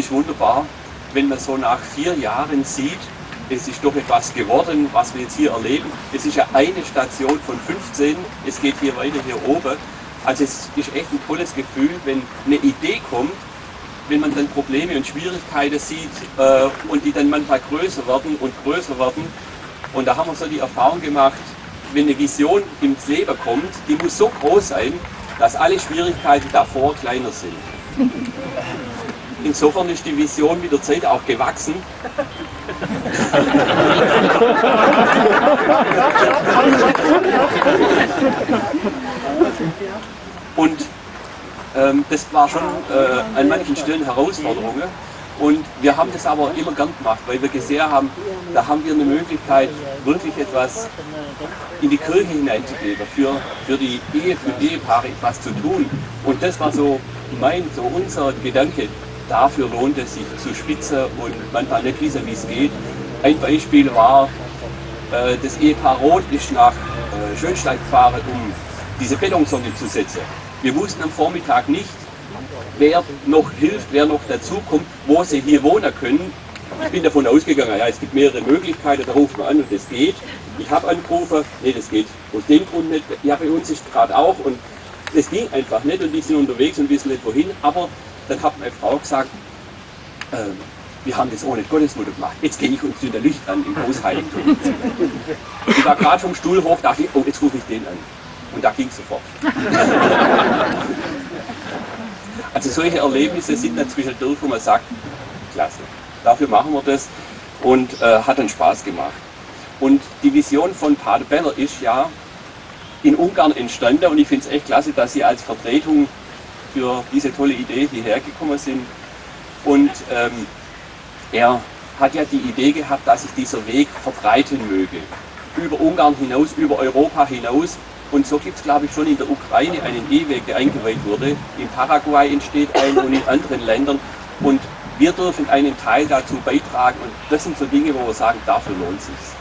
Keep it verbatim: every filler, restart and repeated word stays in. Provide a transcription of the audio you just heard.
ist wunderbar, wenn man so nach vier Jahren sieht, es ist doch etwas geworden, was wir jetzt hier erleben. Es ist ja eine Station von fünfzehn, es geht hier weiter hier oben. Also es ist echt ein tolles Gefühl, wenn eine Idee kommt, wenn man dann Probleme und Schwierigkeiten sieht äh, und die dann manchmal größer werden und größer werden. Und da haben wir so die Erfahrung gemacht, wenn eine Vision ins Leben kommt, die muss so groß sein, dass alle Schwierigkeiten davor kleiner sind. Insofern ist die Vision mit der Zeit auch gewachsen. Und ähm, das war schon äh, an manchen Stellen Herausforderungen. Und wir haben das aber immer gern gemacht, weil wir gesehen haben, da haben wir eine Möglichkeit, wirklich etwas in die Kirche hineinzugeben, für, für die Ehe, für die Ehepaare etwas zu tun. Und das war so mein, so unser Gedanke. Dafür lohnt es sich zu spitzen und manchmal nicht wissen, wie es geht. Ein Beispiel war, äh, das Ehepaar Roth ist nach äh, Schönstein gefahren, um diese Betonsonne zu setzen. Wir wussten am Vormittag nicht, wer noch hilft, wer noch dazukommt, wo sie hier wohnen können. Ich bin davon ausgegangen, ja, es gibt mehrere Möglichkeiten, da ruft man an und das geht. Ich habe angerufen, nee, das geht aus dem Grund nicht. Ja, bei uns ist gerade auch und das ging einfach nicht und die sind unterwegs und wissen nicht wohin. Aber dann hat meine Frau gesagt, äh, wir haben das ohne Gottesmutter gemacht. Jetzt gehe ich und zünde Licht an im Großheiligtum. Ich war gerade vom Stuhl hoch, dachte ich, oh, jetzt rufe ich den an. Und da ging es sofort. Also solche Erlebnisse sind dann zwischendurch, wo man sagt, klasse, dafür machen wir das und äh, hat dann Spaß gemacht. Und die Vision von Pater Beller ist ja in Ungarn entstanden und ich finde es echt klasse, dass Sie als Vertretung für diese tolle Idee hierher gekommen sind. Und ähm, er hat ja die Idee gehabt, dass sich dieser Weg verbreiten möge. Über Ungarn hinaus, über Europa hinaus. Und so gibt es, glaube ich, schon in der Ukraine einen E-Weg, der eingeweiht wurde. In Paraguay entsteht ein und in anderen Ländern. Und wir dürfen einen Teil dazu beitragen. Und das sind so Dinge, wo wir sagen, dafür lohnt es sich.